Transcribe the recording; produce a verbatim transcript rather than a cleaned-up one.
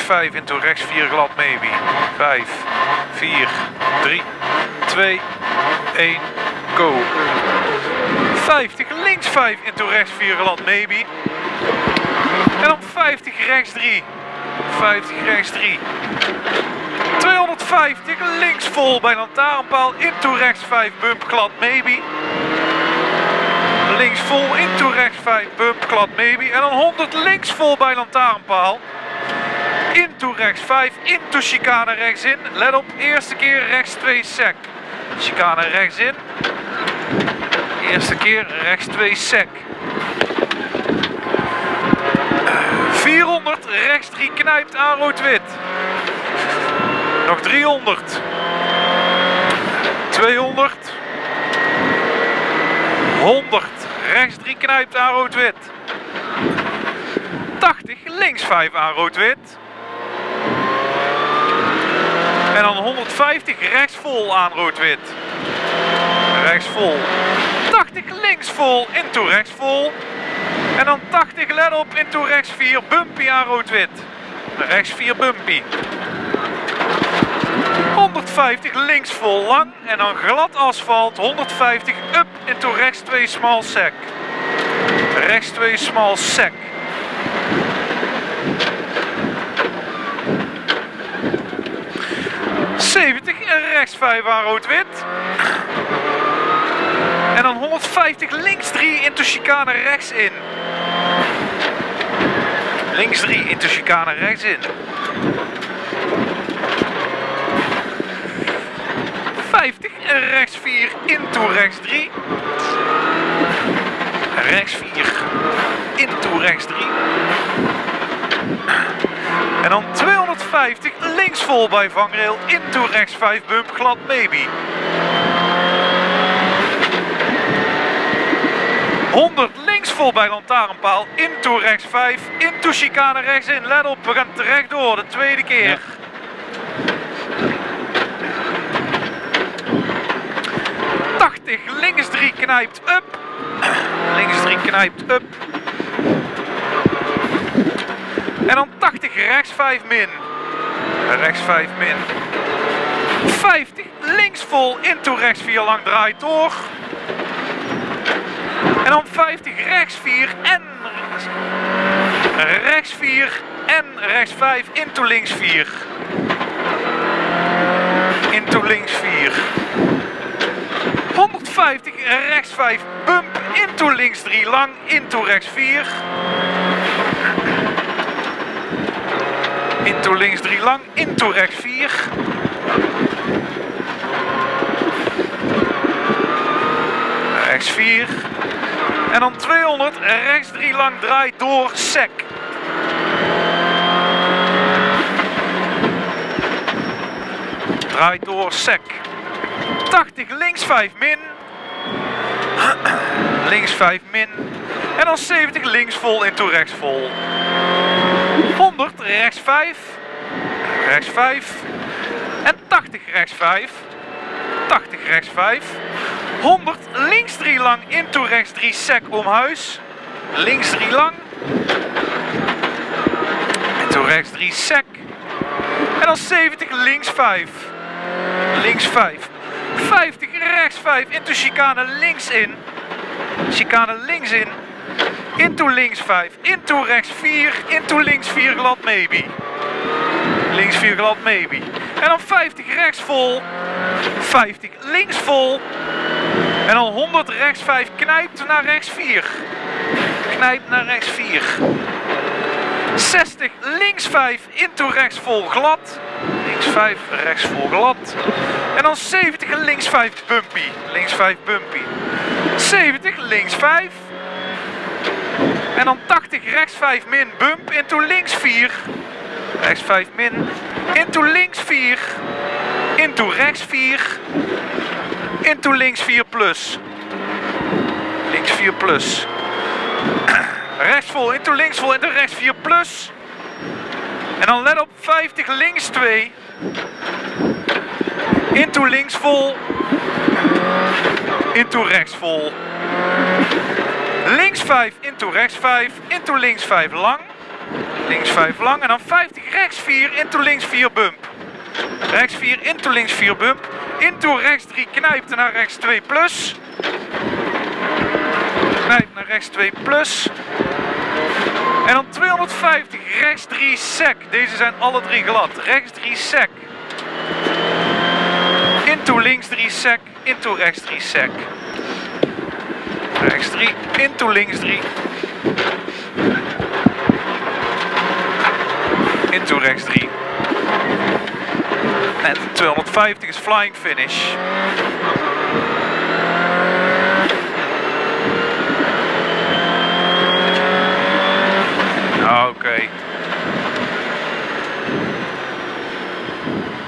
vijf, into rechts vier glad maybe. vijf, vier, drie, twee, één, go. vijftig, links vijf, into rechts vier glad maybe. En dan vijftig, rechts drie. vijftig, rechts drie. tweehonderdvijftig, links vol bij lantaarnpaal, into rechts vijf, bump glad maybe. Links vol, into rechts vijf, bump glad maybe. En dan honderd, links vol bij lantaarnpaal. Into rechts vijf, into chicane rechts in. Let op, eerste keer rechts twee sec. Chicane rechts in. Eerste keer rechts twee sec. vierhonderd, rechts drie knijpt aan rood-wit. Nog driehonderd. tweehonderd. honderd. Rechts drie knijpt aan rood-wit. tachtig. Links vijf aan rood-wit. En dan honderdvijftig. Rechts vol aan rood-wit. Rechts vol. tachtig. Links vol. Into rechts vol. En dan tachtig. Let op. Into rechts vier. Bumpy aan rood-wit. Rechts vier bumpy. honderdvijftig links vol lang en dan glad asfalt. honderdvijftig up into rechts twee small sec. Rechts twee small sec. zeventig en rechts vijf aan rood-wit. En dan honderdvijftig links drie into chicane rechts in. Links drie into chicane rechts in. vijftig en rechts vier into rechts drie. Rechts vier into rechts drie. En dan tweehonderdvijftig links vol bij vangrail into rechts vijf bump glad maybe. honderd links vol bij lantaarnpaal into rechts vijf into chicane rechts in. Let op, we gaan terecht door de tweede keer. Ja. tachtig links drie knijpt up. Links drie knijpt up. En dan tachtig rechts vijf min. Rechts vijf min. vijftig links vol into rechts vier lang draait door. En dan vijftig rechts vier en rechts vier en rechts vijf into links vier. Into links vier. honderdvijftig rechts vijf bump into links drie lang into rechts vier. Into links drie lang into rechts vier. Rechts vier. En dan tweehonderd rechts drie lang draait door sec. Draait door sec. tachtig links vijf min. Links vijf min. En dan zeventig links vol into rechts vol. honderd rechts vijf. Rechts vijf. En tachtig rechts vijf. tachtig rechts vijf. honderd links drie lang into rechts drie sec om huis. Links drie lang. Into rechts drie sec. En dan zeventig links vijf. Links vijf. vijftig rechts vijf into chicane links in. Chicane links in. Into links vijf. Into rechts vier. Into links vier glad maybe. Links vier glad maybe. En dan vijftig rechts vol. vijftig links vol. En dan honderd rechts vijf knijpt naar rechts vier. Knijpt naar rechts vier. zestig links vijf into rechts vol glad. Links vijf rechts vol glad. En dan zeventig links vijf bumpy. Links vijf bumpy. zeventig links vijf. En dan tachtig rechts vijf min bump into links vier. Rechts vijf min. Into links vier. Into rechts vier. Into links vier plus. Links vier plus. Rechts vol, into links vol, into rechts vier plus. En dan let op, vijftig links twee. Into links vol. Into rechts vol. Links vijf, into rechts vijf. Into links vijf lang. Links vijf lang en dan vijftig rechts vier into links vier bump. Rechts vier into links vier bump. Into rechts drie knijpt naar rechts twee plus. Knijpt naar rechts twee plus. En dan tweehonderdvijftig rechts drie sec. Deze zijn alle drie glad. Rechts drie sec. Into links drie sec. Into rechts drie sec. Rechts drie. Into links drie. Into rechts drie. En tweehonderdvijftig is flying finish. Oké. Okay.